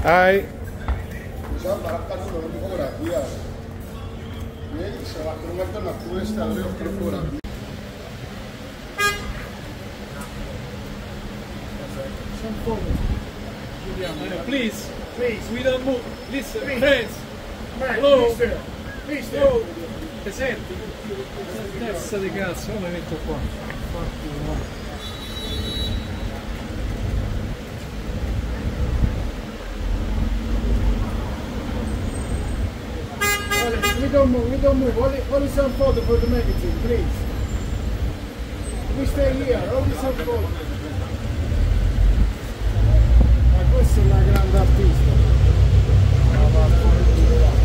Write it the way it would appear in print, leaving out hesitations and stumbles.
Hai. Please, we don't move. Listen, Please. friends. Hello. Please, Hello. Senti, testa di cazzo, io mi metto qua. We don't move. Only some photo for the magazine, please. We stay here, only some photo. Ma questa è una grande artista.